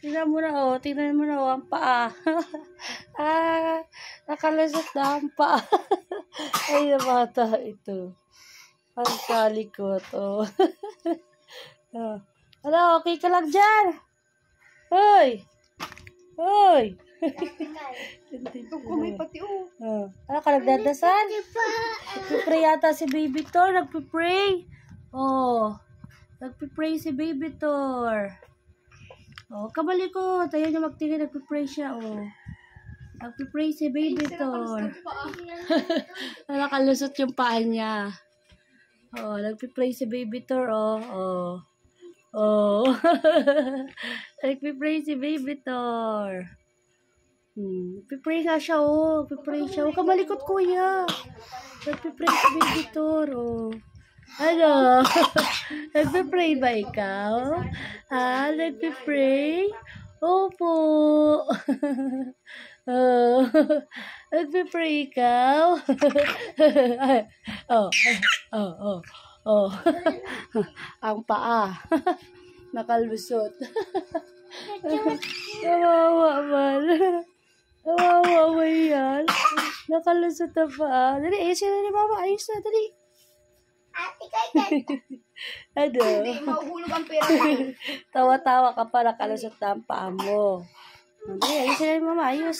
Tingnan mo na, oh. Tingnan mo na, oh, ang paa. Nakalusot na ang paa. Ay, na bata ito. Ang kalikot, oh. Ano, okay ka lang dyan? Hoy! Hoy! Kumay pati, oh. Ano ka, nagdadasal? Nagpipray yata si Baby Thor. Nagpipray. Oh. Nagpipray si Baby Thor. Oh, kabalikot. Ayaw niya magtingin. Nagpipray siya, oh. Nagpipray si Baby Thor. Nakalusot yung paa niya. Oh, nagpipray si Baby Thor, oh. Oh. Oh. Nagpipray si Baby Thor. Nagpipray nga siya, oh. Nagpipray siya. Huwag ka malikot, kuya. Nagpipray si Baby Thor, oh. Ano? Nagpipray ba ikaw? Nagpipray? Opo. Oh. Nagpipray ikaw? Oh. Oh. Oh. Oh. Ang paa. Nakalusot. Kawawa man. Kawawa man yan. Nakalusot na paa. Dali, ayusin na ni mama. Ayos na, dali. Ate kay Ano? Hindi, mahuhulog ang pera. Tawa-tawa ka pa. Nakalusot na ang paa mo. Dali, ayusin na ni mama. Ayos.